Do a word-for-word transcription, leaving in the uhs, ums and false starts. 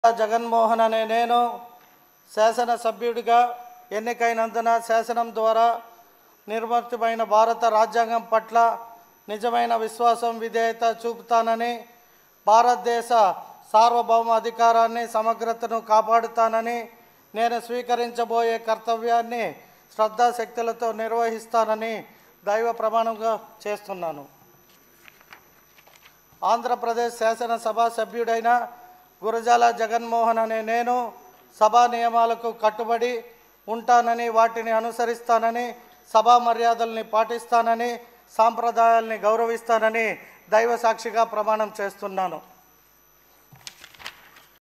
జగన్మోహన్ అనే నేను శాసనసభ్యుడిగా ఎన్నికైనందున శాసనం ద్వారా నిర్మితమైన భారత రాజ్యాంగం పట్ల నిజమైన విశ్వాసం విధేయత చూపుతానని, భారతదేశ సార్వభౌమ అధికారాన్ని సమగ్రతను కాపాడుతానని, నేను స్వీకరించబోయే కర్తవ్యాన్ని శ్రద్ధాశక్తులతో నిర్వహిస్తానని దైవ ప్రమాణంగా చేస్తున్నాను. ఆంధ్రప్రదేశ్ శాసనసభ సభ్యుడైన గురజాల జగన్మోహన్ అనే నేను సభా నియమాలకు కట్టుబడి ఉంటానని, వాటిని అనుసరిస్తానని, సభా మర్యాదల్ని పాటిస్తానని, సాంప్రదాయాల్ని గౌరవిస్తానని దైవ సాక్షిగా ప్రమాణం చేస్తున్నాను.